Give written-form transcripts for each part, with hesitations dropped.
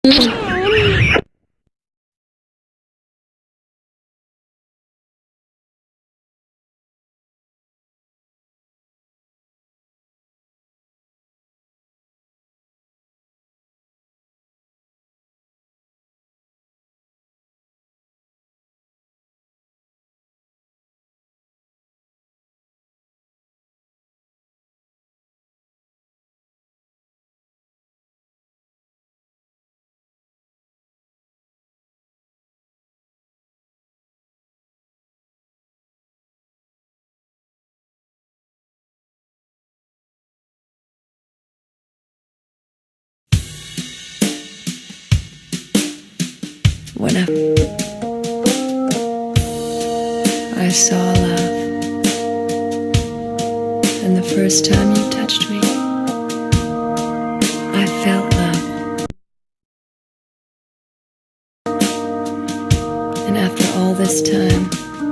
When I saw love, and the first time you touched me, I felt love. And after all this time,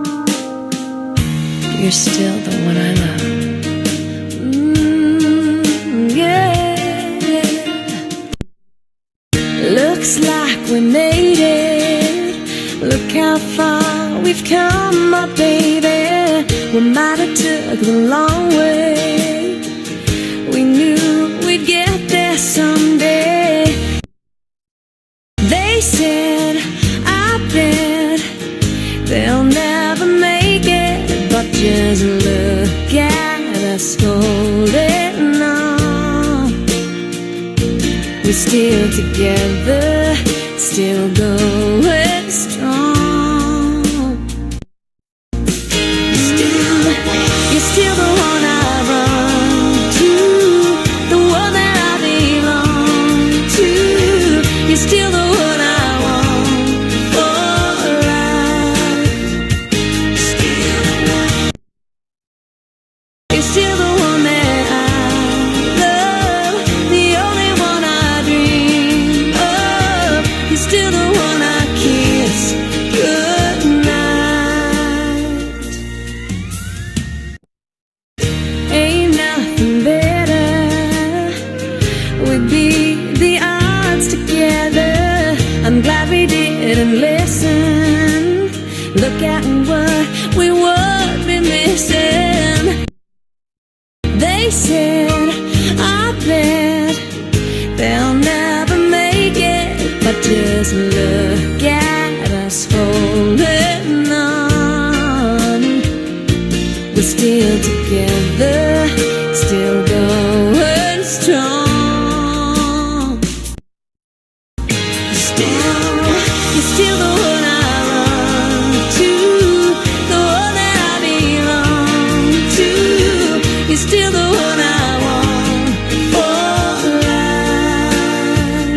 you're still the one I love. Yeah. Looks like we made it. Look how far we've come, my baby. We might have took the long way. We knew we'd get there someday. They said, I bet they'll never make it, but just look at us holding on. We're still together, still going strong. You're still the one I run to, the one that I belong to. You're still the one I want for life. You're still the one that I love, the only one I dream of. You're still the one I kiss goodnight. Ain't nothing better. We'd beat the odds together. I'm glad we didn't listen. Look at what we would be missing. They said, I bet they'll never make it, but just look at us holding on. We're still together, still going strong. You're still the one I run to, the one that I belong to. You're still the one I want for life.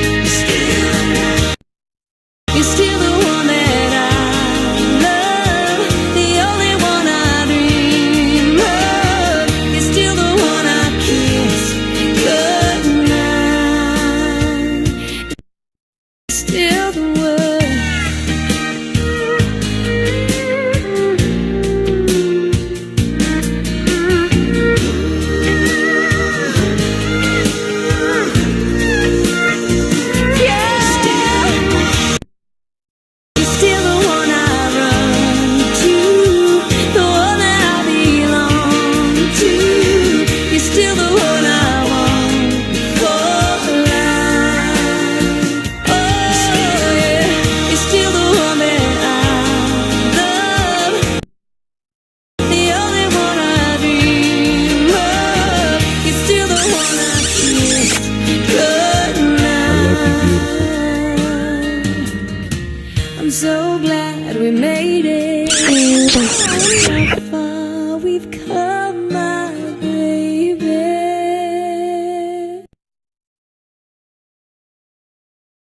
You're still the one that I love, the only one I dream of. You're still the one I kiss goodnight. Still the one. I'm so glad we made it.